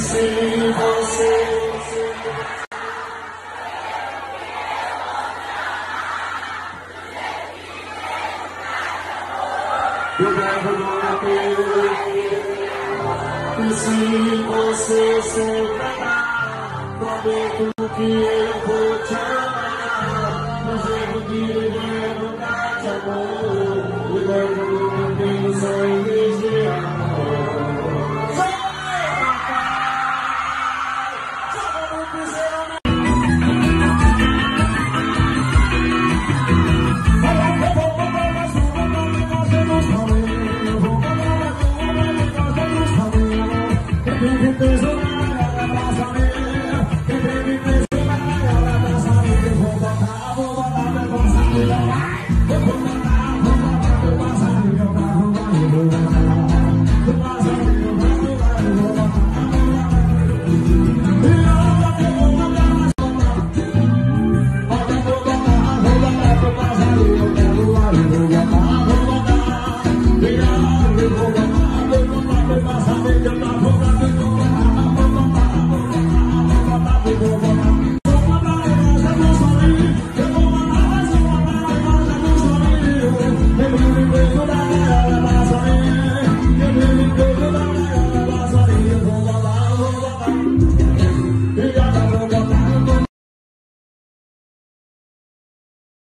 sem você. Eu levo no meu e se você souber, prometo que eu vou te amar. Do jeito que eu levo pra te amor, eu levo no meu só em vez de amor. Só no cruzeiro. Quem tem peso na casa, quem tem peso